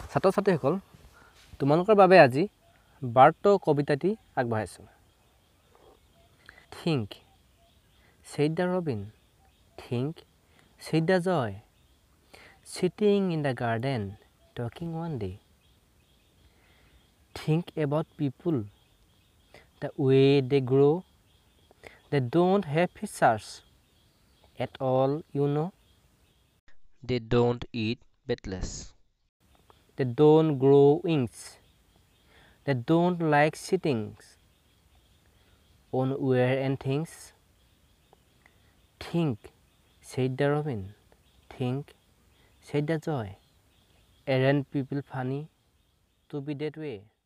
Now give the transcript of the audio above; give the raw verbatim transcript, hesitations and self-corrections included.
ছাত্ৰ ছাত্ৰীসকল তোমালোকৰ বাবে আজি বাৰ্তা কবিতাটি আগবঢ়াইছোঁ Think said the robin Think said the joy Sitting in the garden talking one day Think about people the way they grow They don't have features at all you know They don't eat beetles They don't grow wings. They don't like sitting on wear and things. Think, said the robin. Think, said the joy. Aren't people funny to be that way?